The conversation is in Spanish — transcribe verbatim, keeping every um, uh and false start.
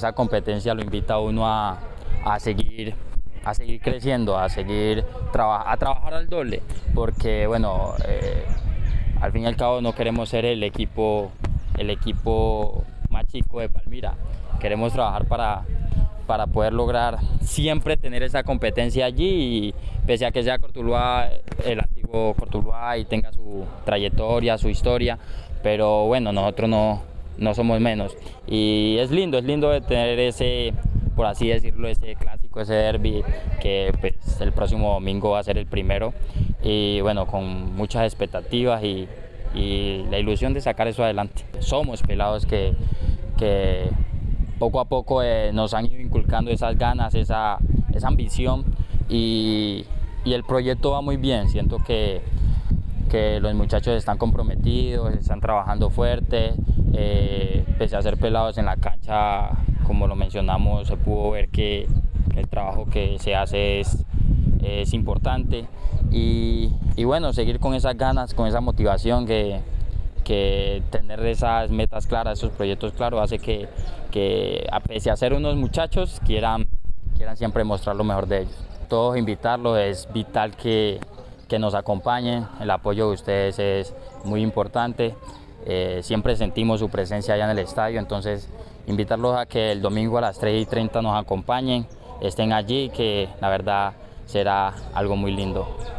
Esa competencia lo invita a uno a, a seguir a seguir creciendo, a seguir traba a trabajar al doble, porque bueno, eh, al fin y al cabo no queremos ser el equipo el equipo más chico de Palmira. Queremos trabajar para para poder lograr siempre tener esa competencia allí, y pese a que sea Cortuluá, el antiguo Cortuluá, y tenga su trayectoria, su historia, pero bueno, nosotros no, no somos menos, y es lindo, es lindo tener ese, por así decirlo, ese clásico, ese derbi, que pues, el próximo domingo va a ser el primero, y bueno, con muchas expectativas y, y la ilusión de sacar eso adelante. Somos pelados que, que poco a poco eh, nos han ido inculcando esas ganas, esa, esa ambición, y, y el proyecto va muy bien. Siento que, que los muchachos están comprometidos, están trabajando fuerte, eh, pese a ser pelados en la cancha, como lo mencionamos, se pudo ver que, que el trabajo que se hace es, es importante, y, y bueno, seguir con esas ganas, con esa motivación, que que tener esas metas claras, esos proyectos claros, hace que, que a pese a ser unos muchachos, quieran, quieran siempre mostrar lo mejor de ellos. Todos invitarlos, es vital que, que nos acompañen, el apoyo de ustedes es muy importante, eh, siempre sentimos su presencia allá en el estadio, entonces invitarlos a que el domingo a las tres y treinta nos acompañen, estén allí, que la verdad será algo muy lindo.